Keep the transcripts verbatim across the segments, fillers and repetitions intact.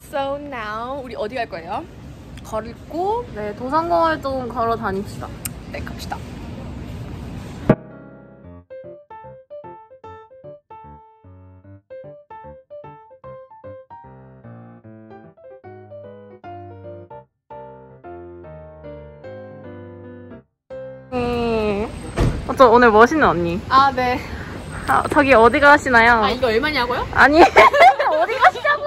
So now 우리 어디 갈 거예요? 걷고 네, 도산공을 좀 걸어 다닙시다. 네, 갑시다. 음, 저 오늘 멋있는 언니. 아, 네. 아, 저기 어디 가시나요? 아, 이거 얼마냐고요? 아니, 어디 가시냐고!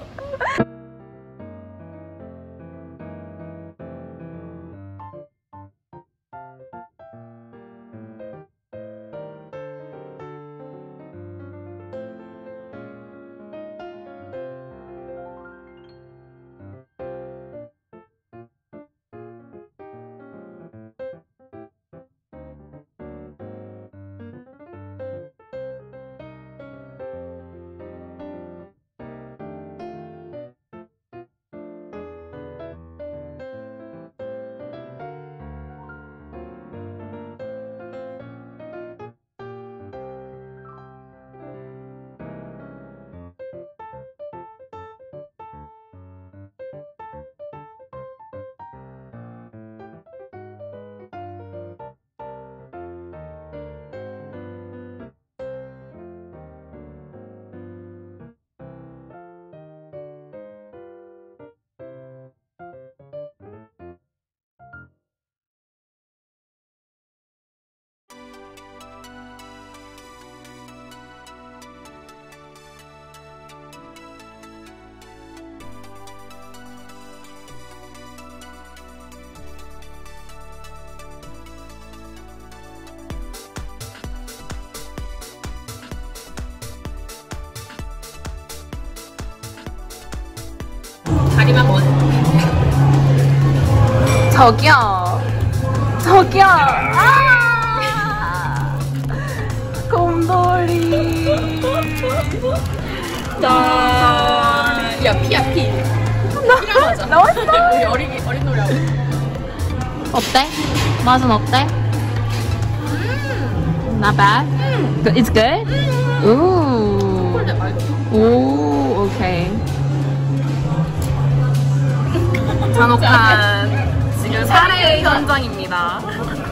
다리만 먼. 저기요. 저기요. 아! 곰돌이. 나. 야, 피야, 피. 피랑 하자. 나왔어. 우리 어린, 어린 노래 하고. 어때? 맛은 어때? 음. Not bad? 음. It's good? 음. Ooh. 콜드 말고. 오, 오케이. 잔혹한 지금 살해 현장입니다.